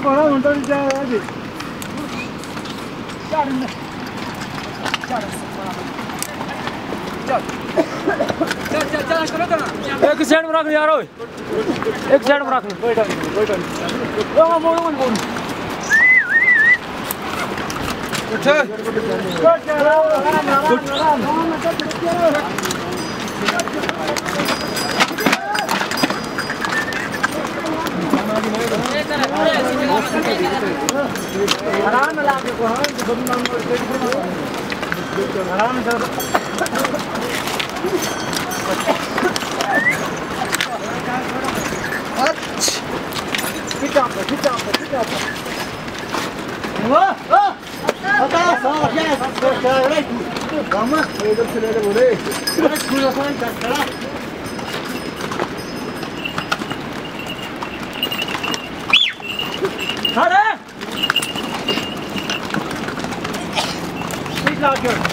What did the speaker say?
कोणा म्हणतो विचारायची चल करो ना एक साइड में रख यार ओए एक साइड में रख बैठ लो मोड़ मोड़ उठ आराम लागे को आराम से Lager.